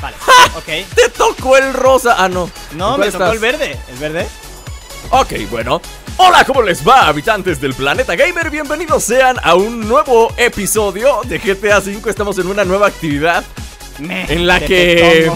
Vale, ok. ¡Te tocó el rosa! Ah, no. No, me tocó el verde. ¿El verde? Ok, bueno. Hola, ¿cómo les va, habitantes del planeta gamer? Bienvenidos sean a un nuevo episodio de GTA V. Estamos en una nueva actividad en la que,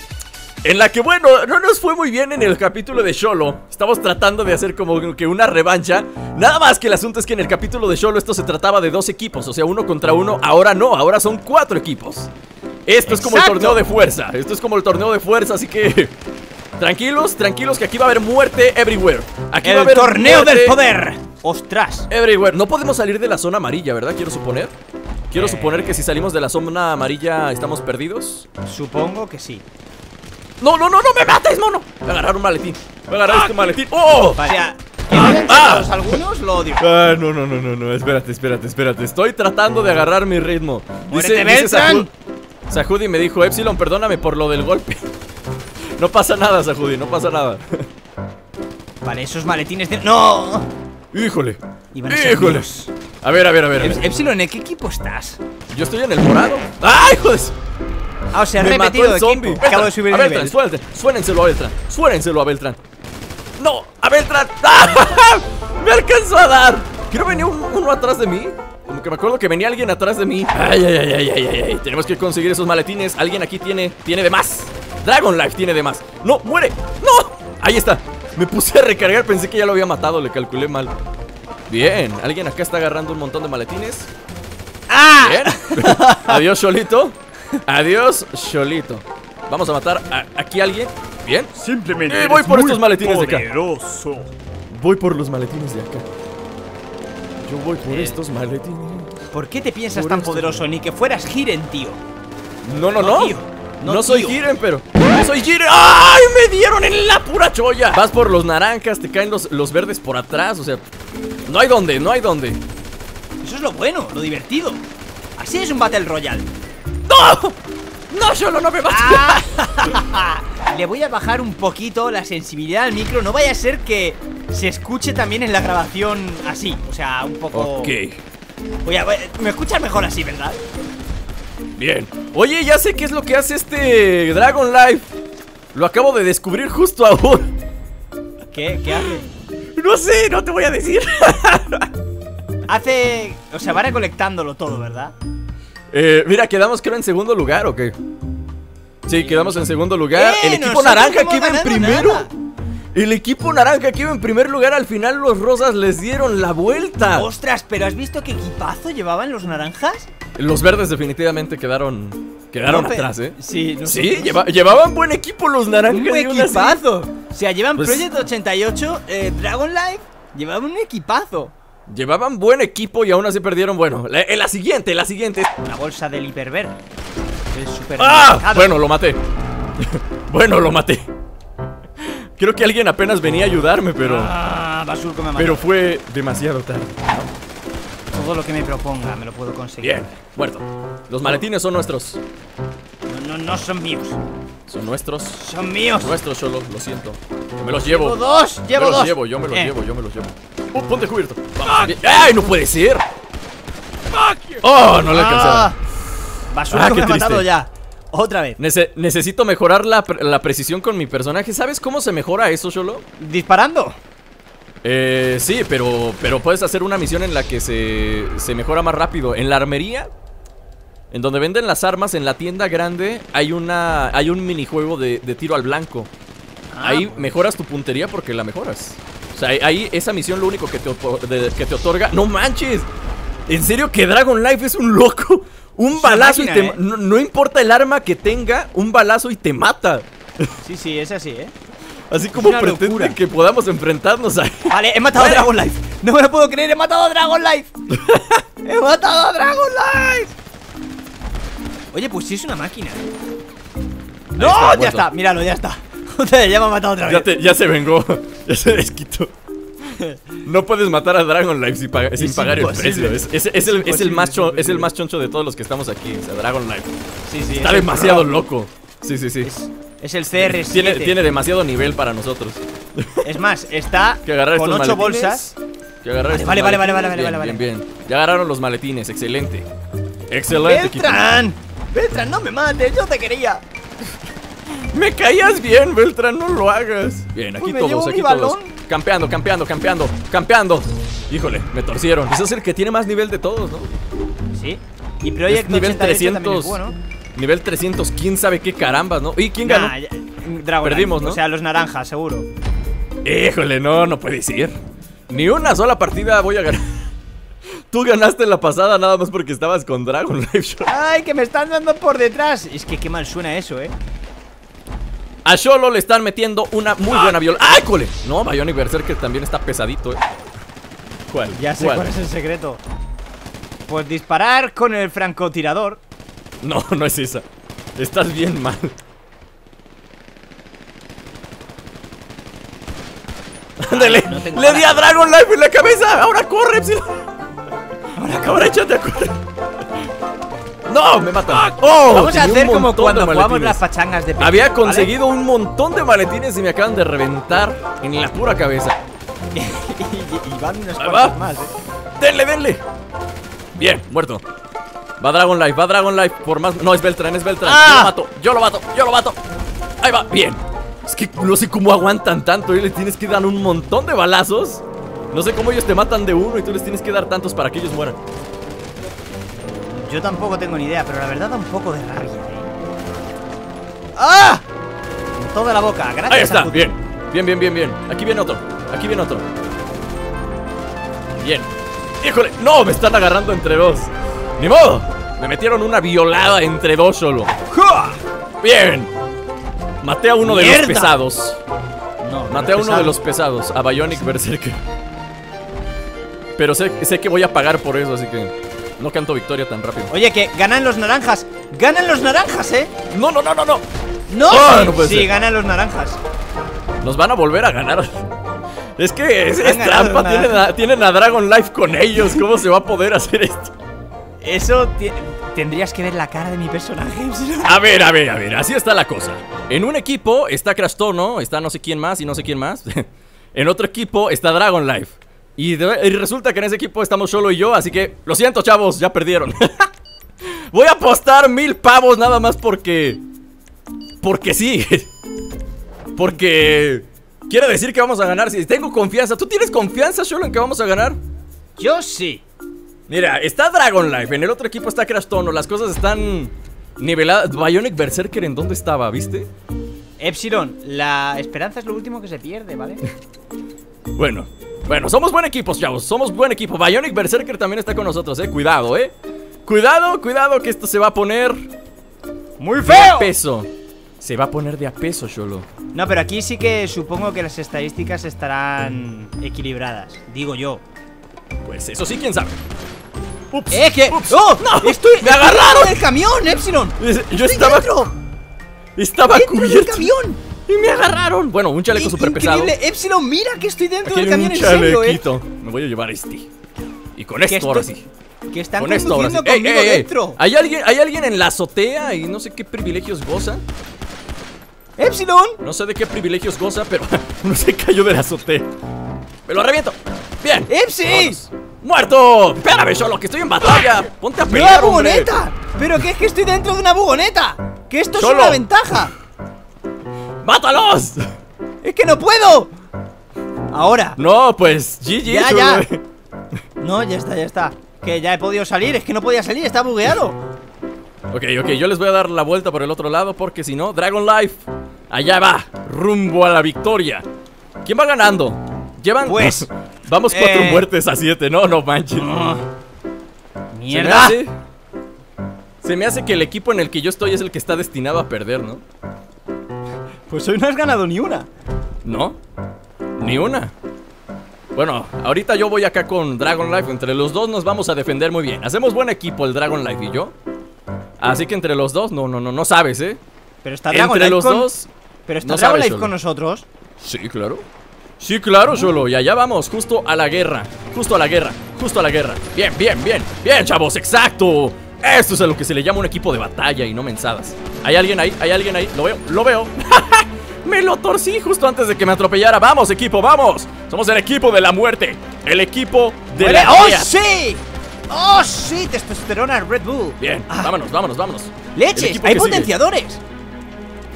bueno, no nos fue muy bien en el capítulo de Xolo. Estamos tratando de hacer como que una revancha. Nada más que el asunto es que en el capítulo de Xolo esto se trataba de 2 equipos, o sea, 1 contra 1. Ahora no, ahora son 4 equipos. Esto es como el torneo de fuerza. Esto es como el torneo de fuerza, así que tranquilos, tranquilos, que aquí va a haber muerte everywhere. Aquí va a haber torneo del poder. ¡Ostras! Everywhere. No podemos salir de la zona amarilla, ¿verdad? Quiero suponer. Quiero suponer que si salimos de la zona amarilla estamos perdidos. Supongo que sí. No, no, no, no me mates, mono. Voy a agarrar un maletín. Voy a agarrar este maletín. ¡Oh! O sea, que vayan todos algunos, lo odio. Ah, no, no, no, no, no. Espérate, espérate, espérate. Estoy tratando de agarrar mi ritmo. ¡Muérete, Beltrán! Sahudi me dijo, Epsilon, perdóname por lo del golpe. No pasa nada, Sahudi, no pasa nada. Vale, esos maletines de... ¡No! Híjole. Híjole. A ver, a ver, a ver. Epsilon, ¿en qué equipo estás? Yo estoy en el morado. ¡Ay, joder! Ah, o sea, me repetido mató el de zombie. equipo. Acabo de subir el nivel. Suénenselo a Beltrán. Suénenselo a Beltrán. ¡No! ¡A Beltrán! ¡Me alcanzó a dar! Quiero venir uno atrás de mí. Como que me acuerdo que venía alguien atrás de mí. Ay, ay, ay, ay, ay, ay. Tenemos que conseguir esos maletines. Alguien aquí tiene de más. Dragon Life tiene de más. ¡No! ¡Muere! ¡No! Ahí está. Me puse a recargar. Pensé que ya lo había matado. Le calculé mal. Bien. Alguien acá está agarrando un montón de maletines. ¡Ah! Bien. Adiós, Xolito. Adiós, Xolito. Vamos a matar aquí a alguien. Bien. Simplemente voy por estos maletines de acá. poderoso. Voy por los maletines de acá. Yo voy por estos maletines. ¿Por qué te piensas tan poderoso? Ni que fueras Jiren, tío. No, no, no. Tío. No soy Jiren, pero no soy Jiren. ¡Ay! Me dieron en la pura cholla. Vas por los naranjas, te caen los verdes por atrás. O sea, no hay dónde, no hay dónde. Eso es lo bueno, lo divertido. Así es un Battle Royale. ¡No! ¡No, Xolo, no me mates! Le voy a bajar un poquito la sensibilidad al micro. No vaya a ser que se escuche también en la grabación así. O sea, un poco... Ok. Me escuchas mejor así, ¿verdad? Bien. Oye, ya sé qué es lo que hace este Dragon Life. Lo acabo de descubrir justo ahora. ¿Qué hace? No sé, no te voy a decir. Hace... O sea, va recolectándolo todo, ¿verdad? Mira, quedamos creo en segundo lugar, ¿o qué? Sí, quedamos en segundo lugar. El equipo naranja que iba en primero. Nada. El equipo naranja que iba en primer lugar, al final los rosas les dieron la vuelta. Ostras, pero ¿has visto qué equipazo llevaban los naranjas? Los verdes definitivamente quedaron atrás, ¿eh? Sí, sí, llevaban buen equipo los naranjas. Un buen equipazo. O sea, llevan Pues... Project 88, Dragon Life, llevaban un equipazo. Llevaban buen equipo y aún así perdieron. Bueno, la siguiente. Una bolsa del hiperver. El ¡Ah! Bueno, lo maté. Bueno, lo maté. Creo que alguien apenas venía a ayudarme, pero... Basurco me mató. Pero fue demasiado tarde. Todo lo que me proponga me lo puedo conseguir. Bien, muerto. Los maletines son nuestros. No son míos. Son nuestros. Son míos. Nuestros, Xolo, lo siento. Yo me los llevo. Llevo dos. Yo me los llevo. Ponte cubierto. Vamos. ¡Ay, no puede ser! ¡Oh, no le alcancé! Basurco me ha matado ya. Otra vez. Necesito mejorar la precisión con mi personaje. ¿Sabes cómo se mejora eso, Xolo? ¿Disparando? Sí, pero puedes hacer una misión en la que se mejora más rápido. En la armería, en donde venden las armas, en la tienda grande, hay un minijuego de tiro al blanco. Ahí mejoras tu puntería porque la mejoras. O sea, ahí esa misión lo único que te otorga... ¡No manches! ¿En serio que Dragon Life es un loco? Un balazo máquina, y te... No importa el arma que tenga, un balazo y te mata. Sí, es así, Así como pretende que podamos enfrentarnos a... Vale, he matado a Dragon Life. No me lo puedo creer, he matado a Dragon Life. He matado a Dragon Life. Oye, pues sí es una máquina. ¡No! Ya está, míralo, ya está. Ya me ha matado otra vez. Ya se vengó. Ya se desquitó. No puedes matar a Dragon Life sin pagar el precio. Es el más choncho de todos los que estamos aquí. O sea, Dragon Life. Sí, está demasiado loco. Sí. Es el CR7. Tiene demasiado nivel para nosotros. Es más, está con 8 bolsas. Vale. Bien. Ya agarraron los maletines, excelente. Excelente. Beltrán, no me mates, yo te quería. Me caías bien, Beltrán, no lo hagas. Bien, aquí Pues todos, aquí todos. Campeando. Híjole, me torcieron. Ese es el que tiene más nivel de todos, ¿no? Sí. Y Project nivel 300. Bueno. Nivel 300, quién sabe qué carambas, ¿no? ¿Y quién ganó? Dragon Perdimos, Life, ¿no? O sea, los naranjas, seguro. Híjole, no puede ser. Ni una sola partida voy a ganar. Tú ganaste la pasada nada más porque estabas con Dragon Life. Ay, que me están dando por detrás. Es que qué mal suena eso, A Xolo le están metiendo una muy buena viola. ¡Ay, cole! No, Bionic Berserker también está pesadito, ¿Cuál? Ya sé cuál es el secreto. Pues disparar con el francotirador. No, no es esa. Estás bien mal. Ándale, no le di a Dragon Life en la cabeza. Ahora corre, Epsilon. Ahora échate a correr. No, me matan. Vamos a hacer como cuando jugamos las pachangas de pequeño, había conseguido un montón de maletines y me acaban de reventar en la pura cabeza. y van unos cuantos más, Denle. Bien, muerto. Va Dragon Life, por más. No, es Beltrán. Yo lo mato. Ahí va, bien. Es que no sé cómo aguantan tanto. Y le tienes que dar un montón de balazos. No sé cómo ellos te matan de uno y tú les tienes que dar tantos para que ellos mueran. Yo tampoco tengo ni idea, pero la verdad da un poco de rabia, ¡Ah! En toda la boca, gracias. Ahí está, bien. Aquí viene otro. Bien. Híjole, no, me están agarrando entre dos. Ni modo. Me metieron una violada entre dos solo. Bien. Maté a uno de los pesados. Maté a uno de los pesados, a Bionic Berserker. Pero sé que voy a pagar por eso, así que no canto victoria tan rápido. Oye, que ganan los naranjas. ¡Ganan los naranjas, No. No, No puede ser. ganan los naranjas. Nos van a volver a ganar. Es que es trampa. Tienen a Dragon Life con ellos. ¿Cómo se va a poder hacer esto? Eso tendrías que ver la cara de mi personaje. A ver, así está la cosa. En un equipo está Crashtono, está no sé quién más y no sé quién más. En otro equipo está Dragon Life. Y resulta que en ese equipo estamos solo y yo. Así que, lo siento, chavos, ya perdieron. Voy a apostar 1000 pavos nada más porque sí. Porque quiere decir que vamos a ganar. Si tengo confianza. ¿Tú tienes confianza, Xolo, en que vamos a ganar? Yo sí. Mira, está Dragon Life. En el otro equipo está Crashtono. Las cosas están niveladas. Bionic Berserker, ¿en dónde estaba? ¿Viste? Epsilon, la esperanza es lo último que se pierde, ¿vale? Bueno, somos buen equipo, chavos. Somos buen equipo. Bionic Berserker también está con nosotros, Cuidado, Cuidado, que esto se va a poner muy feo. De a peso. Se va a poner de a peso, Xolo. No, pero aquí sí que supongo que las estadísticas estarán equilibradas. Digo yo. Pues eso sí, quién sabe. Ups. ¡Oh! ¡No! ¡Me agarraron! ¡En el camión, Epsilon! Yo estaba cubierto del camión. y me agarraron. Bueno, un chaleco súper pesado. Increíble, Epsilon, mira que estoy dentro aquí del camión, un en serio, Me voy a llevar Y con esto ahora sí. Que están con esto ahora sí. conmigo dentro. ¿Hay alguien en la azotea y no sé qué privilegios goza? Epsilon. No sé de qué privilegios goza, pero no se cayó de la azotea. ¡Me lo reviento! ¡Bien! ¡Epsi! ¡Muerto! Espérame, Xolo, que estoy en batalla. Ponte a pelear, ¡Una bugoneta! ¿Pero qué es que estoy dentro de una bugoneta? ¡Que esto Xolo, es una ventaja! ¡Mátalos! ¡Es que no puedo! Ahora. No, pues GG. Ya. No, ya está. Que ya he podido salir, es que no podía salir, está bugueado. Ok, yo les voy a dar la vuelta por el otro lado porque si no, Dragon Life allá va, rumbo a la victoria. ¿Quién va ganando? Llevan... Pues... Vamos 4 muertes a 7, no manches. ¡Mierda! Se me hace que el equipo en el que yo estoy es el que está destinado a perder, ¿no? Pues hoy no has ganado ni una. ¿No? Ni una. Bueno, ahorita yo voy acá con Dragon Life. Entre los dos nos vamos a defender muy bien. Hacemos buen equipo el Dragon Life y yo. Así que entre los dos, no sabes, Pero está Dragon Life los dos. Pero está Dragon Life con nosotros. Sí, claro. Sí, claro, Xolo. Y allá vamos, justo a la guerra. Bien, chavos, exacto. Esto es a lo que se le llama un equipo de batalla y no mensadas. ¿Hay alguien ahí? Lo veo. Me lo torcí justo antes de que me atropellara. Vamos, equipo, vamos. Somos el equipo de la muerte. El equipo de la ¡Oh, sí! ¡Oh, sí! Testosterona Red Bull. Bien, vámonos. ¡Leches! ¡Hay potenciadores!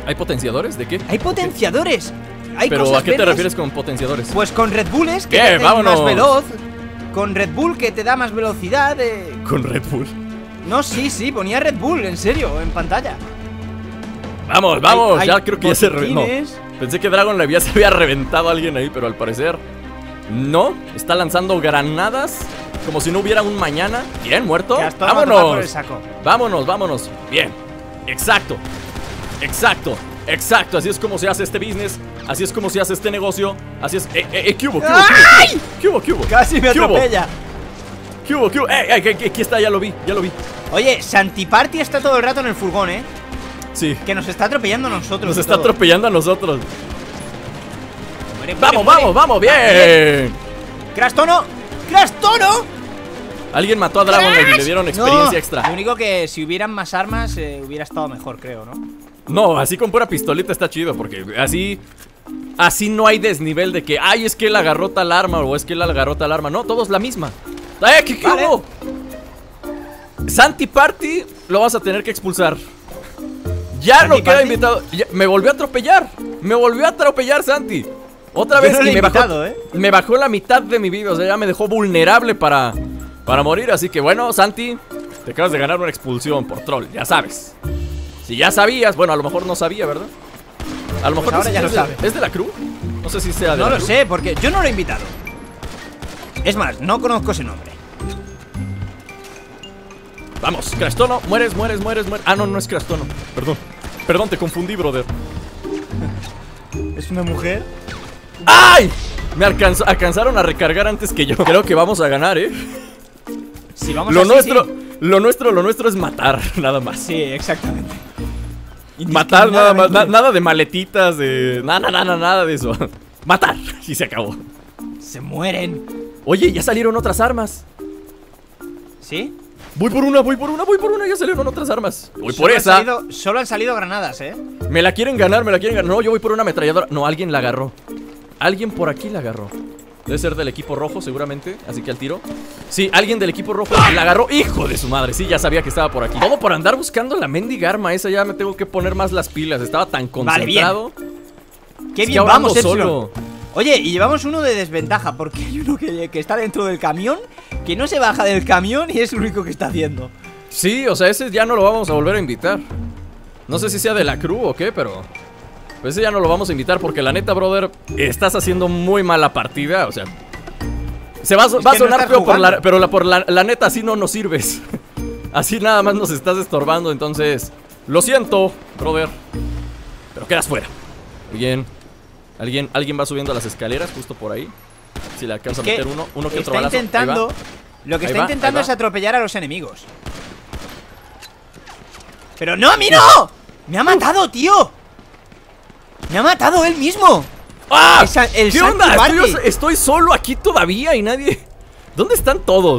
¿Hay potenciadores? ¿De qué? ¡Hay potenciadores! Hay ¿Pero cosas a qué te verdes. refieres con potenciadores? Pues con Red Bulls que ¿Qué? te hacen ¡Vámonos! más veloz. Con Red Bull que te da más velocidad. Con Red Bull. No, sí, ponía Red Bull, en serio, en pantalla. Vamos, vamos, Hay ya creo que ya se reventó. botiquines. Pensé que Dragon ya se había reventado a alguien ahí, pero al parecer no. Está lanzando granadas como si no hubiera un mañana. Bien, muerto. Ya está, por el Vámonos. saco. Vámonos, vámonos. Bien. Exacto. Exacto. Exacto. Así es como se hace este business. Así es como se hace este negocio. Así es. ¿Qué hubo? ¡Ay! ¿Qué hubo? ¿Qué hubo? Casi me ¿Qué hubo? atropella. ¿Qué hubo? ¿Qué hubo? Aquí está, ya lo vi, ya lo vi. Oye, Santiparty está todo el rato en el furgón, Sí. que nos está atropellando a nosotros. Nos y está todo. atropellando a nosotros. Muere, Vamos, muere. vamos, vamos, Bien. bien. ¡Crash Tono! ¡Crash Tono! Alguien mató a Dragon y le dieron experiencia No, extra. Lo único que si hubieran más armas hubiera estado mejor, creo, ¿no? No, así con pura pistolita está chido, porque así no hay desnivel de que, ay, es que él agarró tal arma o es que él agarró tal arma. No, todos la misma. ¿Qué Vale. hubo? Santiparty lo vas a tener que expulsar. Ya no queda ¿Santiparty? invitado. Me volvió a atropellar. Me volvió a atropellar, Santi. Otra Yo vez no lo y he invitado, ¿eh? me bajó la mitad de mi vida. O sea, ya me dejó vulnerable para morir. Así que bueno, Santi, te acabas de ganar una expulsión por troll, ya sabes. Si ya sabías, bueno, a lo mejor no sabía, ¿verdad? A lo mejor Pues ahora ya lo sabe. ¿Es de la crew? No sé si sea de No la lo crew. sé, porque yo no lo he invitado. Es más, no conozco ese nombre. Vamos, Crash Tono, mueres. Ah, no, no es Crash Tono. Perdón, te confundí, brother. ¿Es una mujer? ¡Ay! Me alcanzaron a recargar antes que yo. Creo que vamos a ganar, ¿eh? Si vamos Lo así, nuestro, sí. lo nuestro es matar, nada más. Sí, exactamente. Matar nada más, Indiscriminadamente. nada de maletitas, de nada de eso. Matar, y se acabó. Se mueren. Oye, ya salieron otras armas. ¿Sí? Voy por una, ya salieron otras armas. Voy por Solo esa. Solo han salido granadas, ¿eh? Me la quieren ganar. No, yo voy por una ametralladora. No, alguien la agarró. Alguien por aquí la agarró. Debe ser del equipo rojo, seguramente. Así que al tiro. Sí, alguien del equipo rojo la agarró. ¡Hijo de su madre! Sí, ya sabía que estaba por aquí. Todo por andar buscando la mendiga arma esa. Ya me tengo que poner más las pilas. Estaba tan concentrado. ¡Qué Es que bien ahora vamos, ando Epsilon! solo. Oye, y llevamos uno de desventaja, porque hay uno que está dentro del camión, que no se baja del camión y es lo único que está haciendo. Sí, o sea, ese ya no lo vamos a volver a invitar. No sé si sea de la crew o qué, pero pues ese ya no lo vamos a invitar porque la neta, brother, estás haciendo muy mala partida, o sea. Va a no sonar estás feo, jugando. pero por la neta así no nos sirves. Así nada más nos estás estorbando, entonces lo siento, brother, pero quedas fuera. Bien. Alguien va subiendo las escaleras justo por ahí. Si le alcanza a meter uno que otro está balazo. intentando. Lo que Ahí está va, intentando ahí va. es atropellar a los enemigos. ¡Pero no, a mí no! ¡Me ha matado, tío! ¡Me ha matado él mismo! ¡Ah! El ¿Qué onda? Santiparty. Estoy solo aquí todavía y nadie. ¿Dónde están todos?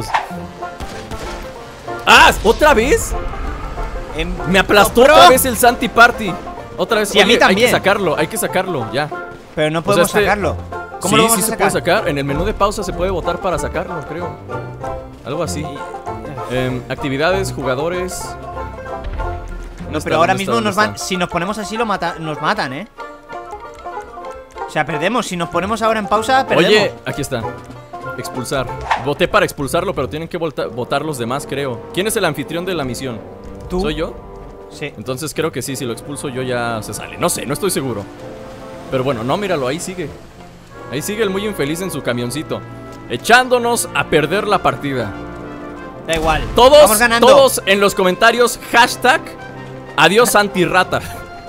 ¡Ah! ¿Otra vez? Me aplastó ¡Bro! otra vez el Santiparty. Otra vez. Sí, a mí también. Hay que sacarlo, ya. Pero no O sea, podemos sacarlo. ¿Cómo sí, lo vamos sí a se sacar? puede sacar. En el menú de pausa se puede votar para sacarlo, creo. Algo así. Actividades, jugadores. No, pero ahora mismo nos van. Si nos ponemos así, nos matan, ¿eh? O sea, perdemos. Si nos ponemos ahora en pausa, perdemos. Oye, aquí está. Expulsar. Voté para expulsarlo, pero tienen que votar los demás, creo. ¿Quién es el anfitrión de la misión? ¿Tú? ¿Soy yo? Sí. Entonces creo que sí, si lo expulso yo ya se sale. No sé, no estoy seguro. Pero bueno, no, míralo, ahí sigue. Ahí sigue el muy infeliz en su camioncito, echándonos a perder la partida. Da igual. Todos, Vamos ganando. todos en los comentarios, hashtag adiós antirrata.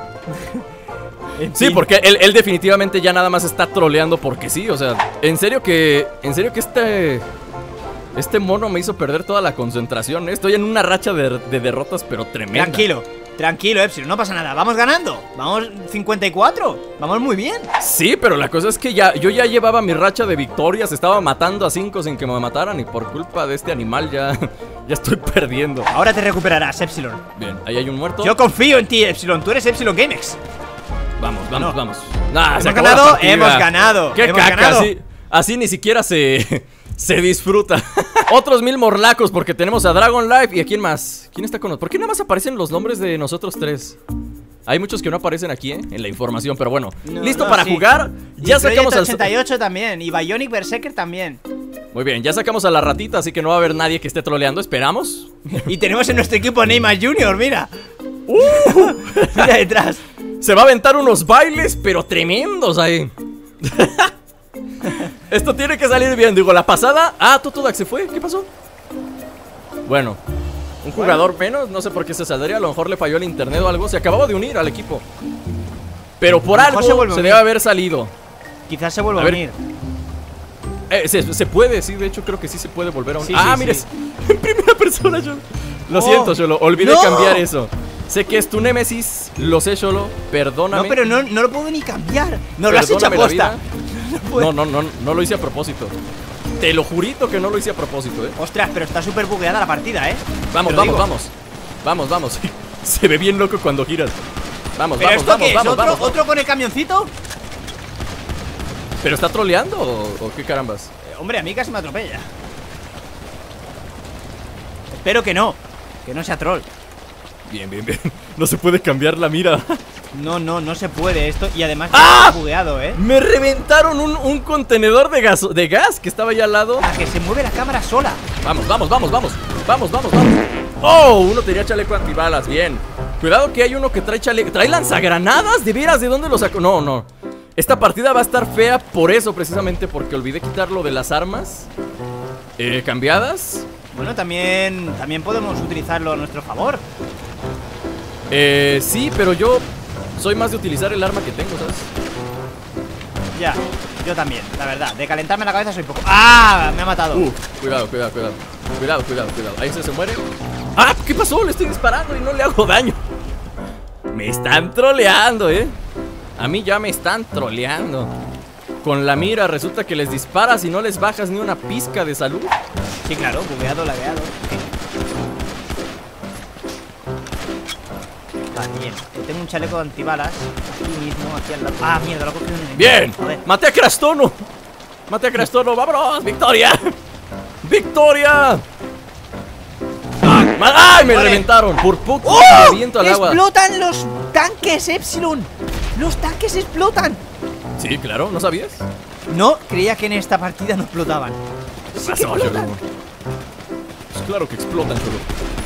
En Sí, fin. porque él definitivamente ya nada más está troleando porque sí, o sea, en serio que este mono me hizo perder toda la concentración, ¿eh? Estoy en una racha de derrotas, pero tremenda. Tranquilo, Epsilon, no pasa nada. Vamos ganando. Vamos 54. Vamos muy bien. Sí, pero la cosa es que yo ya llevaba mi racha de victorias, estaba matando a 5 sin que me mataran y por culpa de este animal ya estoy perdiendo. Ahora te recuperarás, Epsilon. Bien, ahí hay un muerto. Yo confío en ti, Epsilon. Tú eres Epsilon Gamex. Vamos. No. Nah, se Hemos acabó la ganado, partida. hemos ganado. Qué hemos caca, ganado. así ni siquiera se disfruta. Otros 1000 morlacos porque tenemos a Dragon Life y a quién más. ¿Quién está con nosotros? ¿Por qué nada más aparecen los nombres de nosotros tres? Hay muchos que no aparecen aquí, en la información, pero bueno. No, ¿Listo no, para sí. jugar? Ya Y sacamos al... 88 también. Y Bionic Berserker también. Muy bien, ya sacamos a la ratita, así que no va a haber nadie que esté troleando. Esperamos. Y tenemos en nuestro equipo a Neymar Jr., mira. Mira detrás. Se va a aventar unos bailes, pero tremendos ahí. Esto tiene que salir bien. Digo, la pasada... Ah, Totodac se fue. ¿Qué pasó? Bueno, un jugador menos. No sé por qué se saldría. A lo mejor le falló el internet o algo. Se acababa de unir al equipo. Pero por algo se debe haber salido. Quizás se vuelva a unir. Se puede, sí, de hecho creo que sí se puede volver a unir. Sí, sí, mires, sí. en primera persona, Cholo. Lo siento, Cholo, olvidé cambiar eso. Sé que es tu némesis, lo sé, Cholo, perdóname. No, pero no lo puedo ni cambiar. No lo has hecho a posta. No lo hice a propósito. Te lo jurito que no lo hice a propósito, Ostras, pero está súper bugueada la partida, Vamos. Vamos. Se ve bien loco cuando giras. Vamos. ¿Otro con el camioncito? ¿Pero está troleando o qué carambas? Hombre, a mí casi me atropella. Espero que no sea troll. Bien. No se puede cambiar la mira. No se puede esto. Y además está bugueado, Me reventaron un contenedor de gas que estaba allá al lado. A que se mueve la cámara sola. Vamos. Oh, uno tenía chaleco antibalas, bien. Cuidado que hay uno que trae chaleco. ¿Trae lanzagranadas? ¿De veras? ¿De dónde lo sacó? No. Esta partida va a estar fea por eso, precisamente, porque olvidé quitarlo de las armas cambiadas. Bueno, también podemos utilizarlo a nuestro favor. Sí, pero yo soy más de utilizar el arma que tengo, ¿sabes? Ya, yo también, la verdad. De calentarme la cabeza soy poco. ¡Ah! Me ha matado. Cuidado. Ahí se muere. ¡Ah! ¿Qué pasó? Le estoy disparando y no le hago daño. Me están troleando, A mí ya me están troleando. Con la mira resulta que les disparas y no les bajas ni una pizca de salud. Sí, claro, bugueado, lagueado. Vale, bien. Tengo un chaleco de antibalas aquí mismo, aquí al lado. Ah, mierda, lo he cogido en el... Bien, maté a Crastono. Vámonos, victoria. ¡Victoria! ¡Ay! Me reventaron. Por poco me reviento al agua. ¡Explotan los tanques, Epsilon! ¡Los tanques explotan! Sí, claro, ¿no sabías? No, creía que en esta partida no explotaban. Sí, que explotan. Pues claro que explotan, Cholo.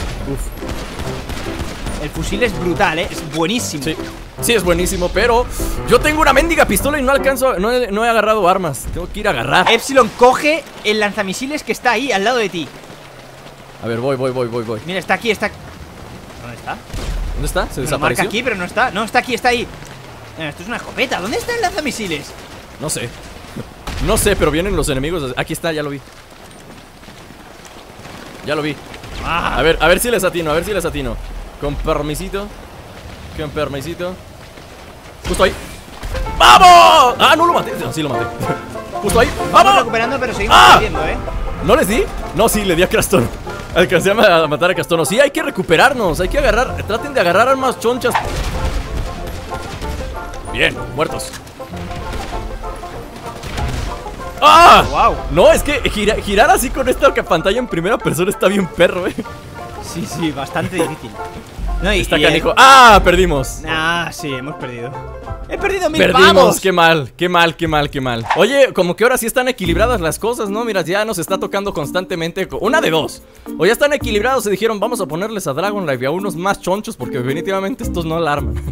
El fusil es brutal, es buenísimo. Sí, es buenísimo, pero yo tengo una mendiga pistola y no alcanzo, no he agarrado armas. Tengo que ir a agarrar. Epsilon, coge el lanzamisiles que está ahí, al lado de ti. A ver, voy. Mira, está aquí, está... ¿Dónde está? ¿Dónde está? ¿Se Me desapareció? lo marca aquí, pero no está. No, está aquí, está ahí. Esto es una escopeta. ¿Dónde está el lanzamisiles? No sé, pero vienen los enemigos. Aquí está, ya lo vi. A ver si les atino, Con permisito. Justo ahí. ¡Vamos! ¡Ah, no lo maté! No, sí lo maté. Justo ahí. Vamos recuperando, pero seguimos perdiendo, ¿No les di? No, sí, le di a Crastono. Alcancé a matar a Crastono. Sí, hay que recuperarnos, hay que agarrar. Traten de agarrar armas chonchas. Bien, muertos. ¡Ah! ¡Wow! No, es que girar así con esta pantalla en primera persona está bien perro, Sí, bastante difícil. No, está canijo. ¡Ah! Perdimos. Sí, hemos perdido. He perdido 1000 Perdimos, pavos. qué mal. Oye, como que ahora sí están equilibradas las cosas, ¿no? Mira, ya nos está tocando constantemente. Una de dos. O ya están equilibrados y dijeron, vamos a ponerles a Dragon Life y a unos más chonchos, porque definitivamente estos no la arman.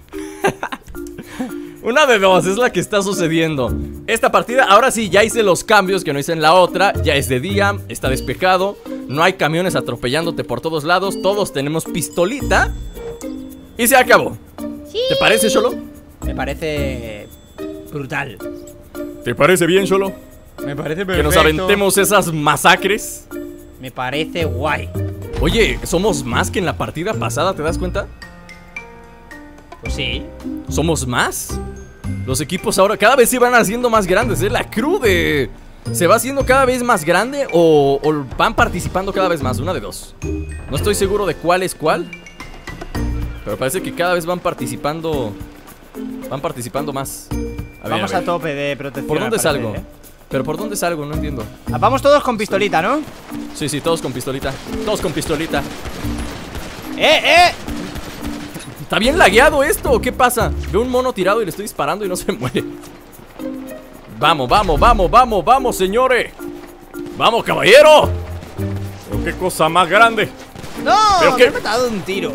Una de dos, es la que está sucediendo. Esta partida, ahora sí, ya hice los cambios que no hice en la otra. Ya es de día, está despejado. No hay camiones atropellándote por todos lados. Todos tenemos pistolita. Y se acabó. Sí. ¿Te parece, Cholo? Me parece... brutal. ¿Te parece bien, Cholo? Me parece perfecto. Que nos aventemos esas masacres. Me parece guay. Oye, somos más que en la partida pasada, ¿te das cuenta? Pues sí. Somos más. Los equipos ahora cada vez se van haciendo más grandes, La crew ¿se va haciendo cada vez más grande o van participando cada vez más? Una de dos. No estoy seguro de cuál es cuál, pero parece que cada vez van participando más. Vamos a tope de protección. ¿Por dónde salgo? ¿Pero por dónde salgo? No entiendo. Vamos todos con pistolita, ¿no? Sí, todos con pistolita. Todos con pistolita. ¿Está bien lagueado esto o qué pasa? Veo un mono tirado y le estoy disparando y no se muere. Vamos, vamos, vamos, vamos, vamos, señores. Vamos, caballero. Pero qué cosa más grande. No, ¿Pero me qué? he matado un tiro.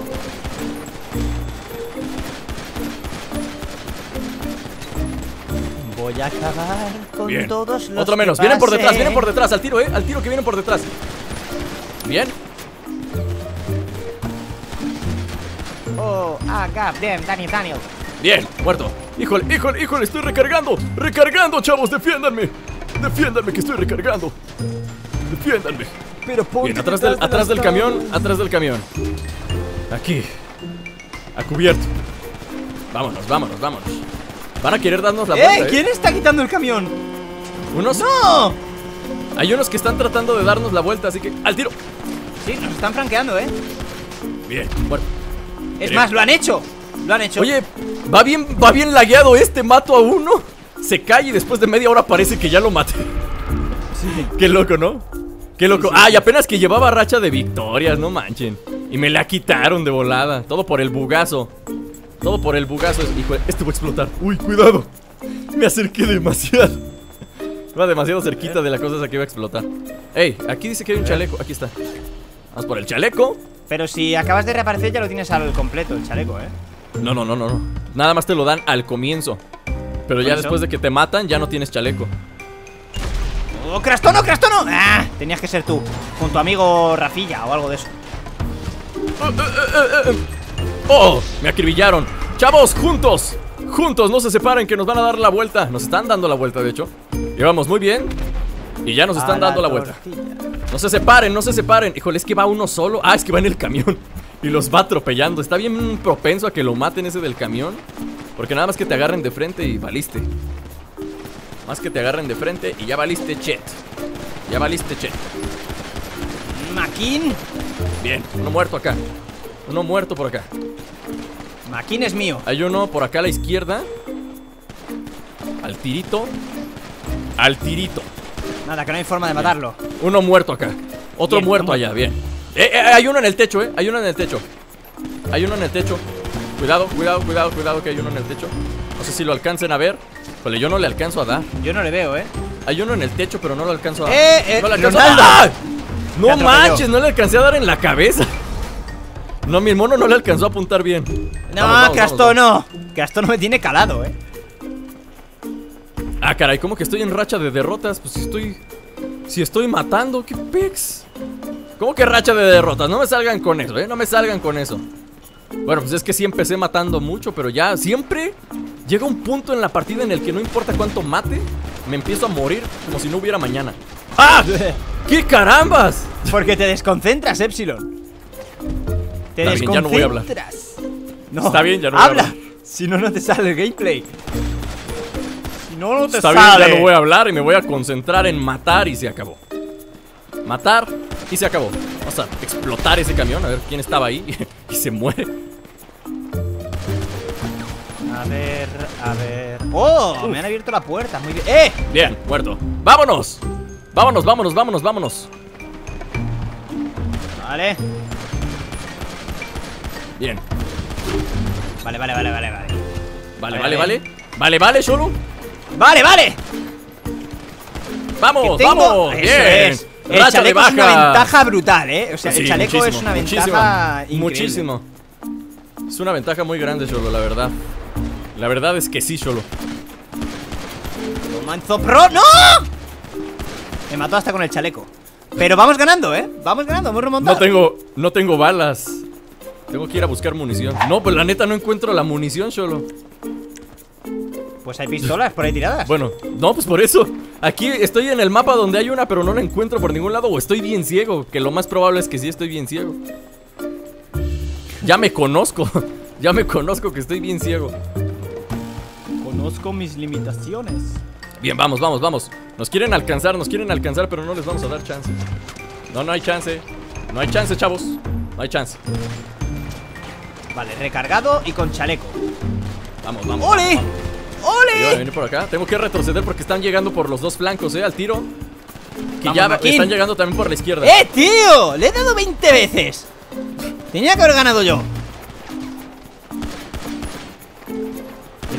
Voy a acabar con Bien. todos los Otro menos. que Vienen por detrás, pasen. vienen por detrás. Al tiro, al tiro que vienen por detrás. Bien. Oh, god damn, Daniel. Bien, muerto. Híjole, híjole, híjole, estoy recargando. Recargando, chavos, defiéndanme. Defiéndanme que estoy recargando. Defiéndanme. Pero Bien, atrás del camión, atrás del camión. Aquí. A cubierto. Vámonos, vámonos, vámonos. Van a querer darnos la vuelta, ¿Quién está quitando el camión? Unos. ¡No! Hay unos que están tratando de darnos la vuelta, así que al tiro. Sí, nos están franqueando, Bien, muerto. Es más, lo han hecho. Lo han hecho. Oye, va bien lagueado este. Mato a uno, se cae y después de media hora parece que ya lo maté. Sí. Qué loco, ¿no? Qué loco. Sí, sí, Y apenas que llevaba racha de victorias, no manchen. Y me la quitaron de volada. Todo por el bugazo. Todo por el bugazo. Hijo, este va a explotar. Uy, cuidado. Me acerqué demasiado. Iba demasiado cerquita de la cosa esa que iba a explotar. Ey, aquí dice que hay un chaleco. Aquí está. Vamos por el chaleco. Pero si acabas de reaparecer ya lo tienes al completo, el chaleco, No. Nada más te lo dan al comienzo. Pero ya ¿Por eso? después de que te matan, ya no tienes chaleco. ¡Oh, Crastono, Crastono! ¡Ah! Tenías que ser tú, con tu amigo Rafilla o algo de eso. ¡Oh! Me acribillaron. Chavos, juntos. Juntos, no se separen que nos van a dar la vuelta. Nos están dando la vuelta, de hecho. Llevamos muy bien. Y ya nos están dando la vuelta. No se separen, no se separen. Híjole, es que va uno solo. Ah, es que va en el camión. Y los va atropellando. Está bien propenso a que lo maten ese del camión. Porque nada más que te agarren de frente y valiste. Más que te agarren de frente y ya valiste chet. Ya valiste chet. Maquin. Bien, uno muerto acá. Uno muerto por acá. Maquin es mío. Hay uno por acá a la izquierda. Al tirito. Al tirito. Nada, que no hay forma de matarlo. Uno muerto acá. Otro Bien, muerto uno allá, bien. Hay uno en el techo, Hay uno en el techo. Hay uno en el techo. Cuidado, cuidado, cuidado, cuidado que hay uno en el techo. No sé si lo alcancen a ver. Pero yo no le alcanzo a dar. Yo no le veo, Hay uno en el techo, pero no lo alcanzo a dar. No le alcanzo Ronaldo. ¡Ah! Te No atropelló. manches, no le alcancé a dar en la cabeza. No, mi mono no le alcanzó a apuntar bien. No, Vamos, vamos, Crastono. Crastono me tiene calado, Ah, caray, ¿cómo que estoy en racha de derrotas? Pues si estoy matando, ¿qué pex? ¿Cómo que racha de derrotas? No me salgan con eso, no me salgan con eso. Bueno, pues es que sí empecé matando mucho, pero ya siempre llega un punto en la partida en el que no importa cuánto mate, me empiezo a morir como si no hubiera mañana. ¡Ah! ¡Qué carambas! Porque te desconcentras, Epsilon. Te Está bien, ya no voy a hablar. No, Está bien, ya no voy a habla. hablar. Si no, no te sale el gameplay. Si no, no te Está sale. bien, ya no voy a hablar y me voy a concentrar en matar y se acabó. Matar y se acabó. Vamos a explotar ese camión, a ver quién estaba ahí y se muere. A ver, a ver. ¡Oh! Me han abierto la puerta, muy bien. Bien, muerto. ¡Vámonos! Vámonos, vámonos, vámonos, vámonos. Vale. Bien. Vale. Vale, Sholo. ¡Vale! Vamos, Que tengo- vamos. Eso Bien. es. El Racha de chaleco es una baja. ventaja brutal, O sea, Sí, el chaleco muchísimo, es una muchísimo, ventaja increíble. muchísimo. Es una ventaja muy grande, Sholo, la verdad. La verdad es que sí, Sholo. Manzo Pro. ¡No! Me mató hasta con el chaleco. Pero vamos ganando, Vamos ganando, hemos remontado. No tengo balas. Tengo que ir a buscar munición. No, pues la neta no encuentro la munición, Sholo. Pues hay pistolas por ahí tiradas. Bueno, no, pues por eso. Aquí estoy en el mapa donde hay una, pero no la encuentro por ningún lado. O estoy bien ciego, que lo más probable es que sí estoy bien ciego. Ya me conozco. Ya me conozco que estoy bien ciego. Conozco mis limitaciones. Bien, vamos. Nos quieren alcanzar, pero no les vamos a dar chance. No hay chance. No hay chance, chavos. No hay chance. Vale, recargado y con chaleco. Vamos. ¡Ole! Yo voy a ¡Ole! venir por acá. Tengo que retroceder porque están llegando por los dos flancos, al tiro. Que Vamos, ya Maquin. están llegando también por la izquierda. Tío! Le he dado 20 veces. Tenía que haber ganado yo.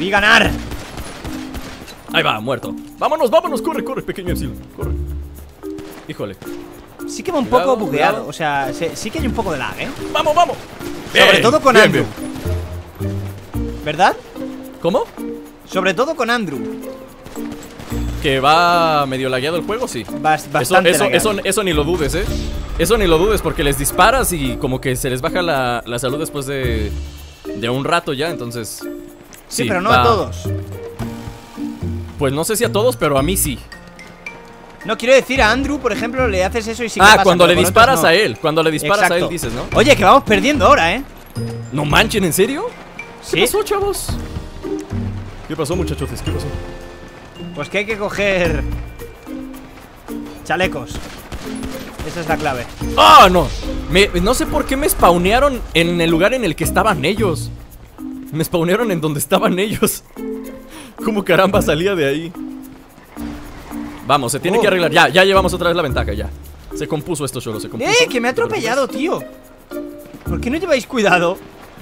Debí ganar. Ahí va, muerto. Vámonos, vámonos, corre, corre, pequeño Epsilon, corre. Híjole. Sí que va un poco bugueado. O sea, sí que hay un poco de lag, ¿eh? Vamos, vamos. Sobre todo con Andrew. ¿Verdad? ¿Cómo? Sobre todo con Andrew. Que va medio lagueado el juego, sí. Bastante eso ni lo dudes, ¿eh? Eso ni lo dudes porque les disparas y como que se les baja la salud después de un rato ya, entonces... Sí, pero no a todos. Pues no sé si a todos, pero a mí sí. No, quiero decir, a Andrew, por ejemplo, le haces eso y sí que pasa, cuando le disparas no. a él. Cuando le disparas a él, dices, ¿no? Oye, que vamos perdiendo ahora, ¿eh? No manchen, ¿en serio? ¿Sí? ¿Qué pasó, chavos? ¿Qué pasó, muchachotes? ¿Qué pasó? Pues que hay que coger chalecos. Esa es la clave. ¡Ah, no! No sé por qué me spawnearon en el lugar en el que estaban ellos. Me spawnearon en donde estaban ellos. ¿Cómo caramba salía de ahí? Vamos, se tiene que arreglar. Ya llevamos otra vez la ventaja, ya. Se compuso esto solo, se compuso. Que me ha atropellado, tío. ¿Por qué no lleváis cuidado?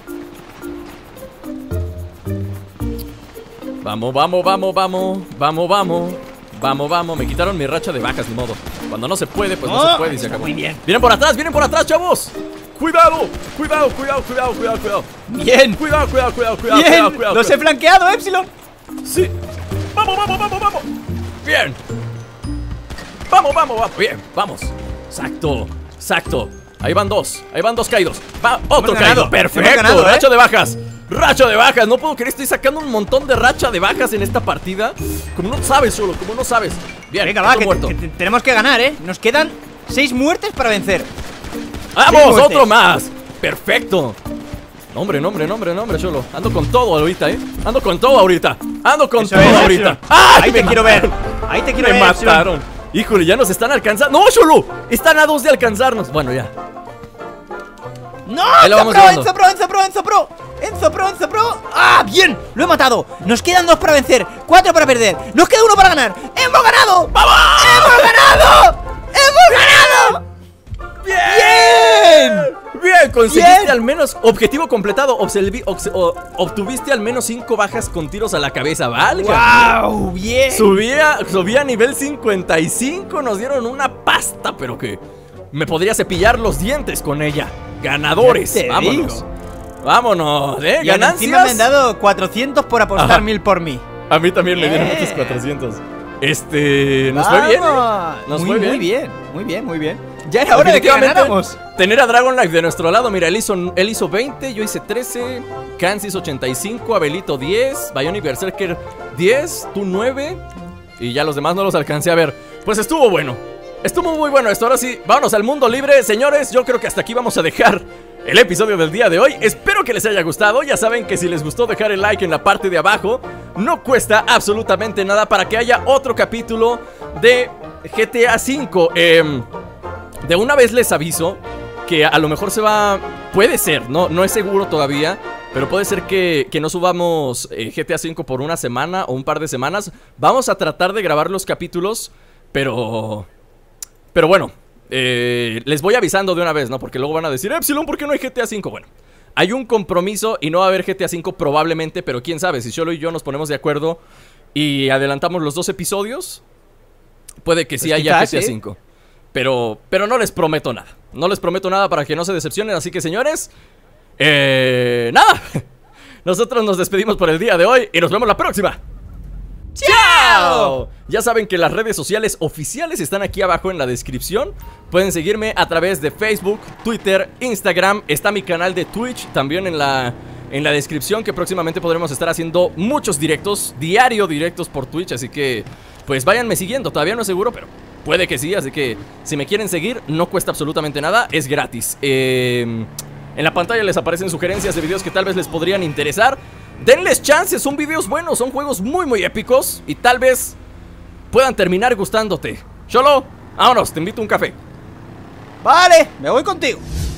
Vamos, vamos, vamos, vamos. Vamos, vamos. Vamos, vamos. Me quitaron mi racha de bajas, ni modo. Cuando no se puede, pues no se puede y se acabó. Muy bien. Vienen por atrás, chavos. Cuidado, cuidado, cuidado, cuidado, cuidado, cuidado. Bien. Cuidado, cuidado, cuidado, cuidado. Bien, cuidado, cuidado, los he flanqueado, Epsilon. Sí. Vamos, vamos, vamos, vamos. Bien. Vamos, vamos, vamos. Bien, vamos. Exacto, exacto. Ahí van dos caídos. Va otro caído. Perfecto. Racha de bajas. Racha de bajas. No puedo creer, estoy sacando un montón de racha de bajas en esta partida. Como no sabes, solo, como no sabes. Bien, venga, va, que tenemos que ganar, ¿eh? Nos quedan 6 muertes para vencer. ¡Vamos! ¡Otro más! ¡Perfecto! Nombre, Cholo. Ando con todo ahorita, ¿eh? Ando con todo ahorita. ¡Ay, ahí te quiero ver! Ahí te quiero ver. Me mataron. Híjole, ya nos están alcanzando. ¡No, Cholo! Están a 2 de alcanzarnos. Bueno, ya. ¡No! Enzo Pro. ¡Ah, bien! Lo he matado. Nos quedan 2 para vencer, 4 para perder. Nos queda 1 para ganar. ¡Hemos ganado! ¡Vamos! ¡Hemos ganado! ¡Bien! Conseguiste al menos objetivo completado. Obtuviste al menos 5 bajas con tiros a la cabeza, ¿vale? ¡Wow! ¡Bien! Subía a nivel 55. Nos dieron una pasta, pero que me podría cepillar los dientes con ella. Ganadores. Vámonos. Vámonos, ganancias. Encima me han dado 400 por apostar 1000 por mí. A mí también me dieron otros 400. Nos fue bien, Nos fue bien. Muy bien. Ya era hora de que ganáramos. Tener a Dragon Life de nuestro lado. Mira, él hizo 20, yo hice 13. Kansis 85, Abelito 10, Bionic Berserker 10, tú 9. Y ya los demás no los alcancé a ver. Pues estuvo bueno. Estuvo muy bueno esto. Ahora sí, vámonos al mundo libre. Señores, yo creo que hasta aquí vamos a dejar el episodio del día de hoy. Espero que les haya gustado. Ya saben que si les gustó, dejar el like en la parte de abajo. No cuesta absolutamente nada para que haya otro capítulo de GTA V. De una vez les aviso que a lo mejor se va... Puede ser, no es seguro todavía, pero puede ser que no subamos GTA V por una semana o un par de semanas. Vamos a tratar de grabar los capítulos, pero bueno, les voy avisando de una vez, ¿no? Porque luego van a decir, Epsilon, ¿por qué no hay GTA V? Bueno, hay un compromiso y no va a haber GTA V probablemente, pero quién sabe, si Cholo y yo nos ponemos de acuerdo y adelantamos los 2 episodios, puede que sí haya GTA V. Pero no les prometo nada. No les prometo nada para que no se decepcionen. Así que, señores, nada. Nosotros nos despedimos por el día de hoy y nos vemos la próxima. ¡Chao! Ya saben que las redes sociales oficiales están aquí abajo en la descripción. Pueden seguirme a través de Facebook, Twitter, Instagram. Está mi canal de Twitch también en la descripción, que próximamente podremos estar haciendo muchos directos, directos por Twitch. Así que, pues váyanme siguiendo. Todavía no es seguro, pero puede que sí, así que si me quieren seguir, no cuesta absolutamente nada, es gratis. En la pantalla les aparecen sugerencias de videos que tal vez les podrían interesar. Denles chances, son videos buenos, son juegos muy muy épicos y tal vez puedan terminar gustándote. Cholo, vámonos, te invito a un café. Vale, me voy contigo.